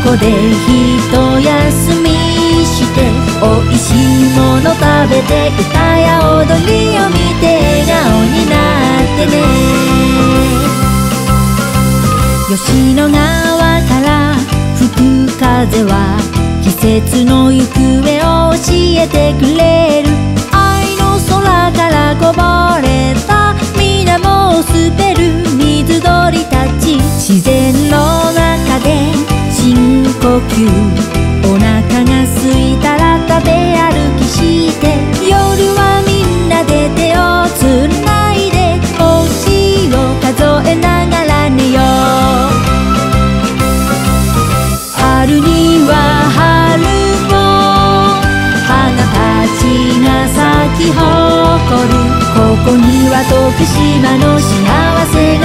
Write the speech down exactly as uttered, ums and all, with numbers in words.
こで一休みしておいしいもの食べて歌や踊りを見て笑顔になってね。吉野川から吹く風は季節の行方を教えてくれる。愛の空からこぼれた水面を滑る水鳥たち。自然の中で深呼吸、お腹が空いたら食べ歩きして、夜はみんなで手をつないで星を数えながら寝よう。春には春も花たちが咲き誇る。ここには徳島の幸せが